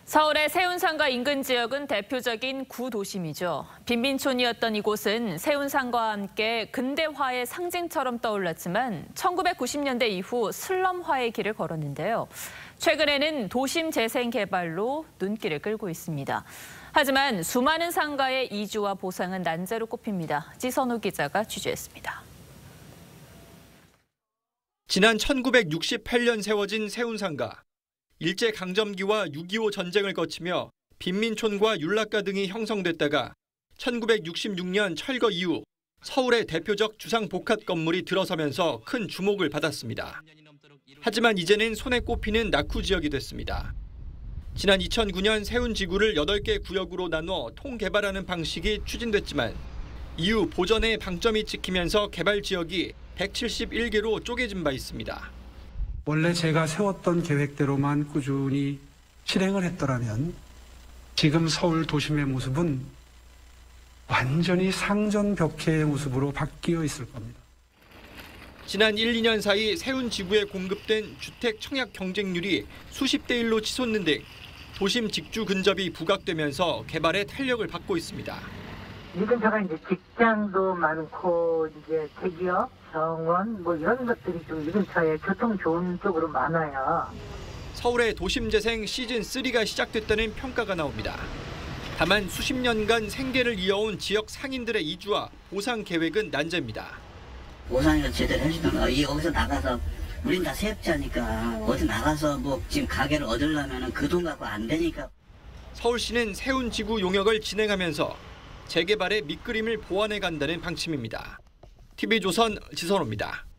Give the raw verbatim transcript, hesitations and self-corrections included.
서울의 세운상가 인근 지역은 대표적인 구도심이죠. 빈민촌이었던 이곳은 세운상가와 함께 근대화의 상징처럼 떠올랐지만 천구백구십 년대 이후 슬럼화의 길을 걸었는데요. 최근에는 도심 재생 개발로 눈길을 끌고 있습니다. 하지만 수많은 상가의 이주와 보상은 난제로 꼽힙니다. 지선우 기자가 취재했습니다. 지난 천구백육십팔 년 세워진 세운상가. 일제강점기와 육이오 전쟁을 거치며 빈민촌과 윤락가 등이 형성됐다가 천구백육십육 년 철거 이후 서울의 대표적 주상복합 건물이 들어서면서 큰 주목을 받았습니다. 하지만 이제는 손에 꼽히는 낙후 지역이 됐습니다. 지난 이천구 년 세운지구를 여덟 개 구역으로 나눠 통개발하는 방식이 추진됐지만 이후 보전의 방점이 찍히면서 개발 지역이 백칠십일 개로 쪼개진 바 있습니다. 원래 제가 세웠던 계획대로만 꾸준히 실행을 했더라면 지금 서울 도심의 모습은 완전히 상전벽해의 모습으로 바뀌어 있을 겁니다. 지난 일, 이 년 사이 세운지구에 공급된 주택 청약 경쟁률이 수십 대 일로 치솟는 등 도심 직주 근접이 부각되면서 개발에 탄력을 받고 있습니다. 이 근처가 이제 직장도 많고 이제 대기업, 병원 뭐 이런 것들이 좀 이 근처에 교통 좋은 쪽으로 많아요. 서울의 도심재생 시즌 쓰리가 시작됐다는 평가가 나옵니다. 다만 수십 년간 생계를 이어온 지역 상인들의 이주와 보상 계획은 난제입니다. 보상을 제대로 해주던가 여기서 나가서 우린 다 세입자니까 어디 나가서 뭐 지금 가게를 얻으려면 그 돈 갖고 안 되니까. 서울시는 세운지구 용역을 진행하면서 재개발의 밑그림을 보완해 간다는 방침입니다. 티비조선 지선호입니다.